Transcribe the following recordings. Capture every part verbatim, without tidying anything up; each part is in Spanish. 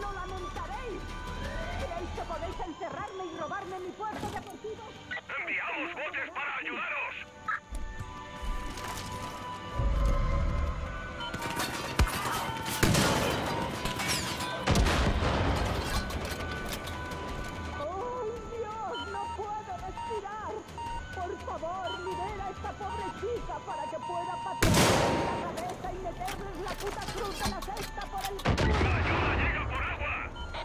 ¡Lo lamentaréis! ¿Creéis que podéis encerrarme y robarme mi puerto deportivo? ¡Enviamos botes para ayudaros! ¡Oh, Dios! ¡No puedo respirar! Por favor, libera a esta pobre chica para que pueda patearle la cabeza y meterles la puta cruz de la cesta por el culo. ¡La ayuda llega por agua!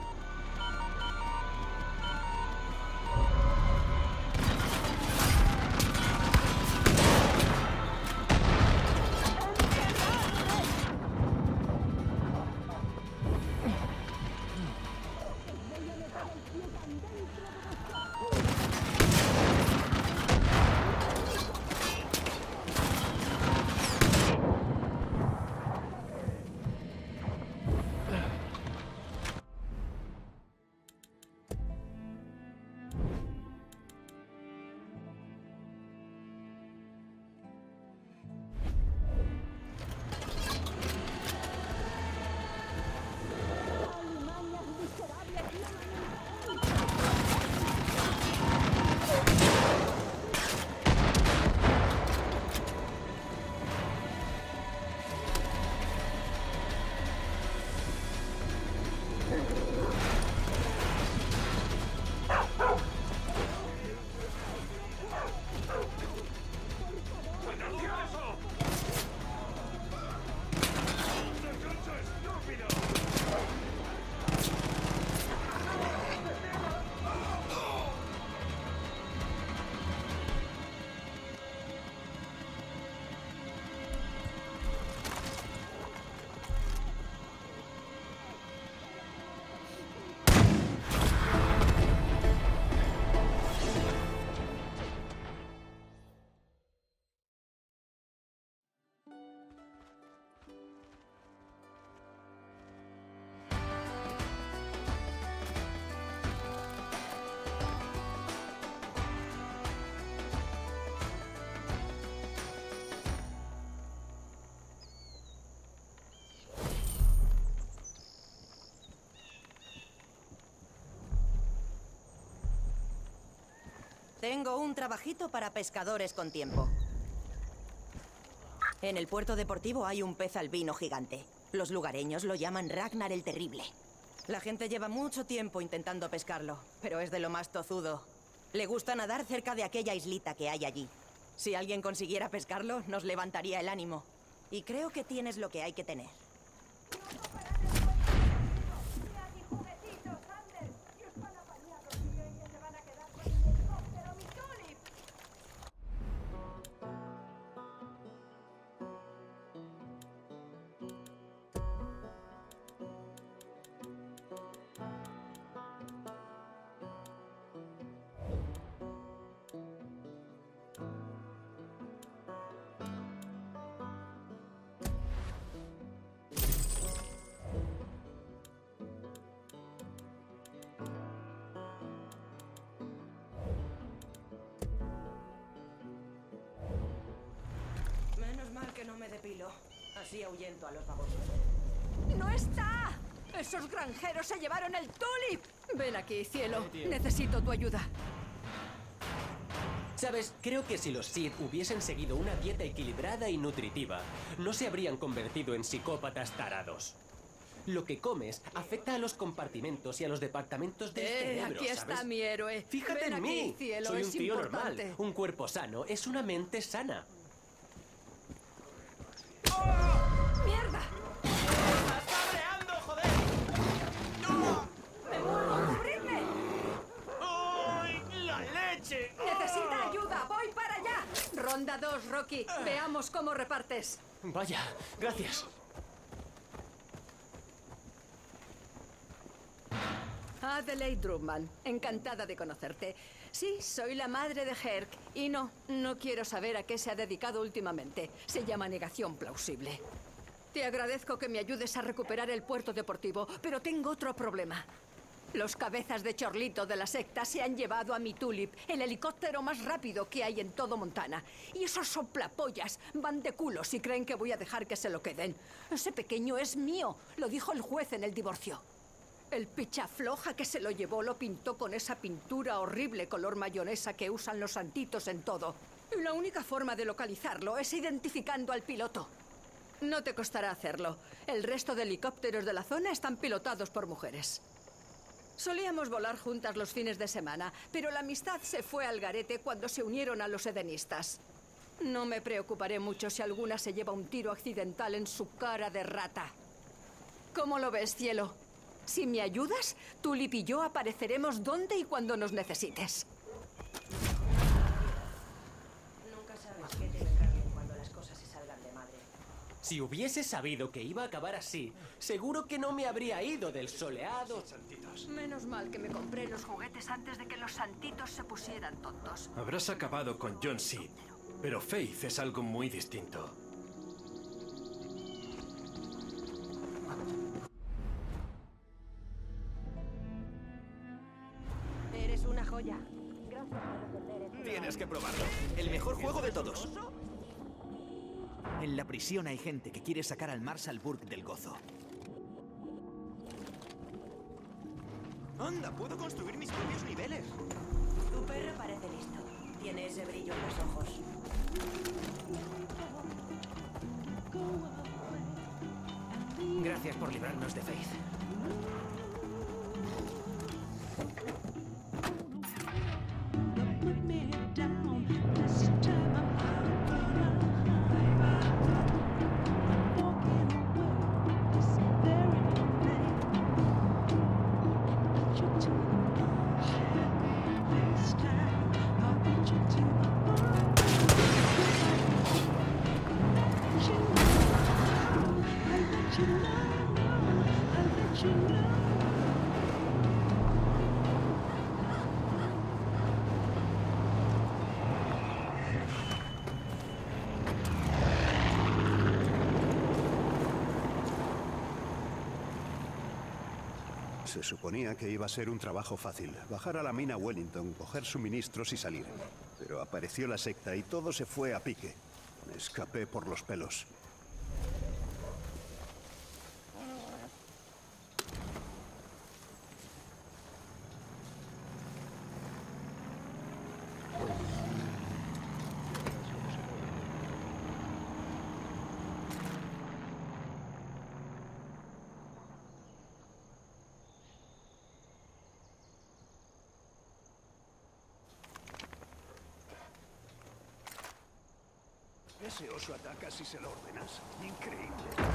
Tengo un trabajito para pescadores con tiempo. En el puerto deportivo hay un pez albino gigante. Los lugareños lo llaman Ragnar el Terrible. La gente lleva mucho tiempo intentando pescarlo, pero es de lo más tozudo. Le gusta nadar cerca de aquella islita que hay allí. Si alguien consiguiera pescarlo, nos levantaría el ánimo. Y creo que tienes lo que hay que tener. Que no me depilo. Así ahuyento a los babosos. ¡No está! ¡Esos granjeros se llevaron el tulip! Ven aquí, cielo. Necesito tu ayuda. Sabes, creo que si los Sith hubiesen seguido una dieta equilibrada y nutritiva, no se habrían convertido en psicópatas tarados. Lo que comes afecta a los compartimentos y a los departamentos del eh, cerebro, aquí ¿sabes? está mi héroe. Fíjate Ven en aquí, mí. cielo, Soy es un tío importante. normal. Un cuerpo sano es una mente sana. ¡Mierda! ¡Estás cabreando, joder! ¡No! ¡Me muero! ¡Cubridme! ¡Ay, la leche! ¡Necesita ayuda! ¡Voy para allá! Ronda dos, Rocky. Veamos cómo repartes. Vaya, gracias. Adelaide Drumman, encantada de conocerte. Sí, soy la madre de Herc. Y no, no quiero saber a qué se ha dedicado últimamente. Se llama negación plausible. Te agradezco que me ayudes a recuperar el puerto deportivo, pero tengo otro problema. Los cabezas de chorlito de la secta se han llevado a mi Tulip, el helicóptero más rápido que hay en todo Montana. Y esos soplapollas van de culos y creen que voy a dejar que se lo queden. Ese pequeño es mío, lo dijo el juez en el divorcio. El pichafloja que se lo llevó lo pintó con esa pintura horrible color mayonesa que usan los santitos en todo. Y la única forma de localizarlo es identificando al piloto. No te costará hacerlo. El resto de helicópteros de la zona están pilotados por mujeres. Solíamos volar juntas los fines de semana, pero la amistad se fue al garete cuando se unieron a los edenistas. No me preocuparé mucho si alguna se lleva un tiro accidental en su cara de rata. ¿Cómo lo ves, cielo? Si me ayudas, Tulip y yo apareceremos donde y cuando nos necesites. Nunca sabes qué te vendrá bien cuando las cosas se salgan de madre. Si hubiese sabido que iba a acabar así, seguro que no me habría ido del soleado. Menos mal que me compré los juguetes antes de que los santitos se pusieran tontos. Habrás acabado con John Seed, pero Faith es algo muy distinto. Eres una joya. Gracias por defender. Tienes que probarlo. El mejor juego de todos. En la prisión hay gente que quiere sacar al Marshal Burke del gozo. ¡Anda! Puedo construir mis propios niveles. Tu perro parece listo. Tiene ese brillo en los ojos. Gracias por librarnos de Faith. Se suponía que iba a ser un trabajo fácil. Bajar a la mina Wellington, coger suministros y salir. Pero apareció la secta y todo se fue a pique. Me escapé por los pelos. Ese oso ataca si se lo ordenas. Increíble.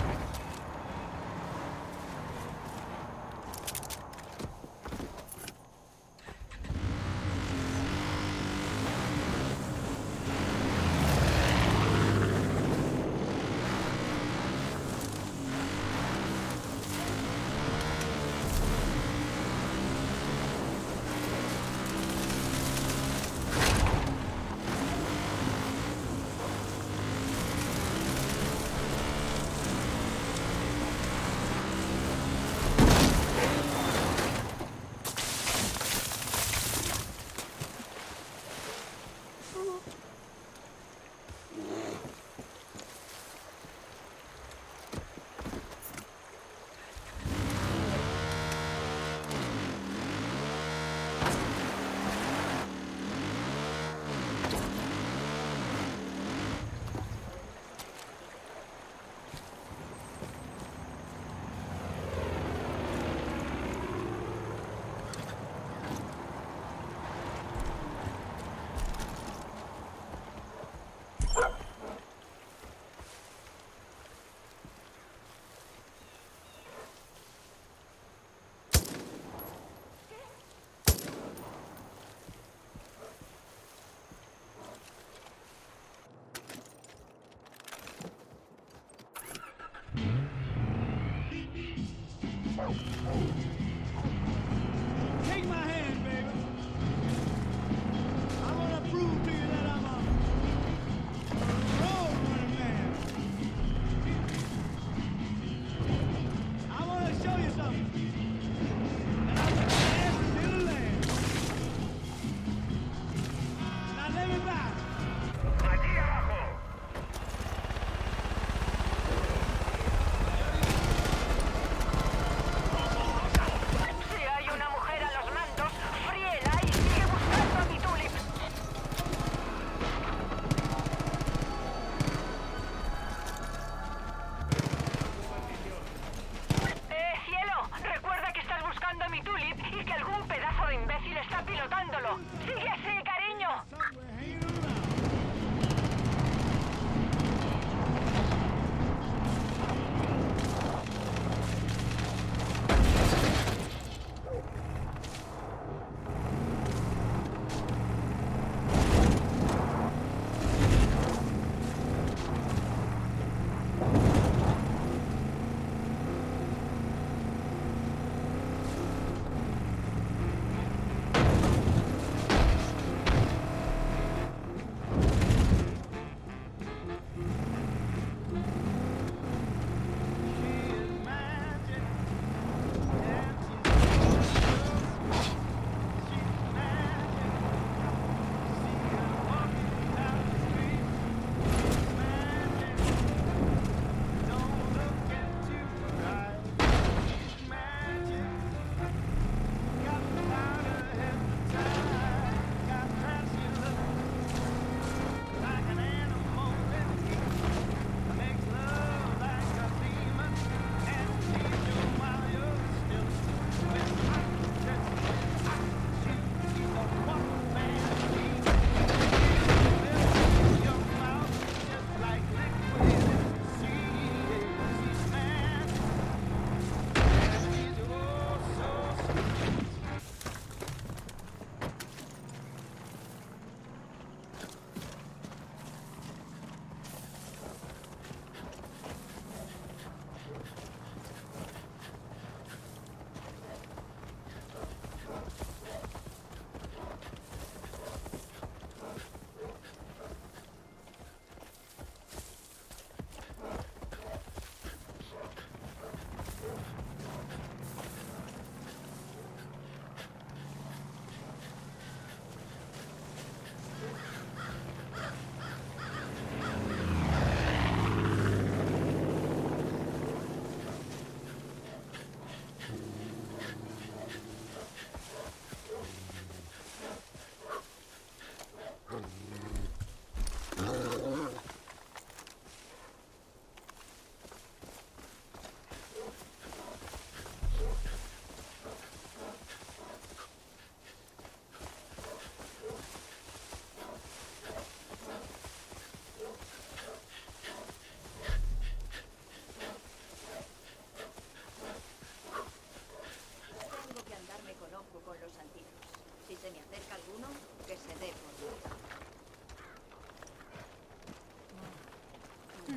Take my hand, baby. I want to prove to you that I'm a road running man. I want to show you something. And I'm the fastest in the land. Now let me back. ¡Allí abajo!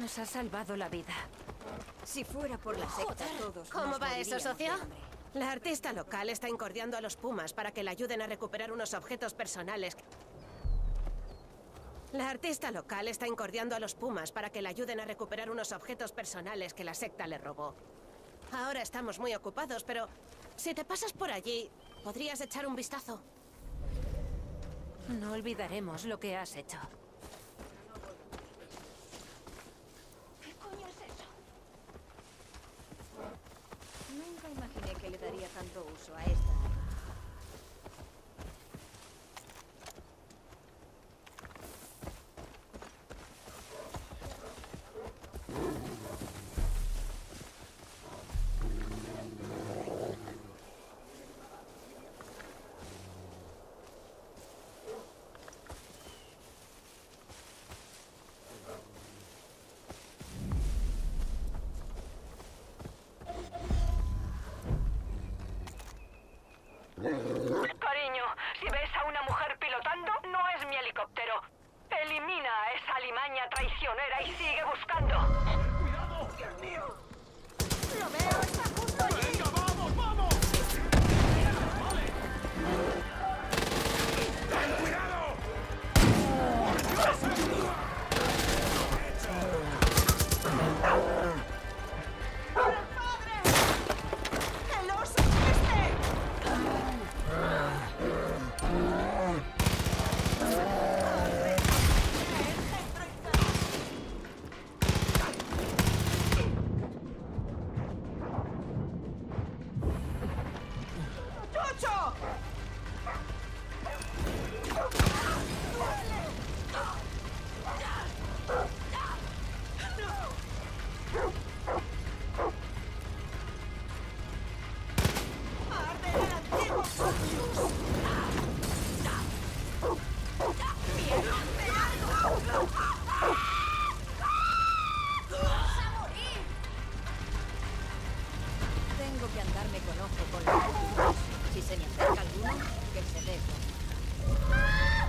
Nos ha salvado la vida. Si fuera por la secta, todos ¿Cómo nos va eso, moriríamos de socio? hambre. La artista local está incordiando a los Pumas para que le ayuden a recuperar unos objetos personales. La artista local está incordiando a los Pumas para que le ayuden a recuperar unos objetos personales que la secta le robó. Ahora estamos muy ocupados, pero si te pasas por allí, podrías echar un vistazo. No olvidaremos lo que has hecho. ¿Qué coño es eso? Nunca imaginé que le daría tanto uso a esta. Cariño, si ves a una mujer pilotando, no es mi helicóptero. Elimina a esa alimaña traicionera y sigue buscando. ¡Cuidado! ¡Dios mío! ¡Lo veo! ¡Está justo allí! ¡Venga, vamos, vamos! ¡Vale! ¡Ten cuidado! ¡El oso este! ¡Chucho! ¡Arde el antiguo Publius! ¡Mierda de algo! ¡Vas a morir! Tengo que andarme con ojo con los futuros. Si se me acerca alguno, que se dé cuenta.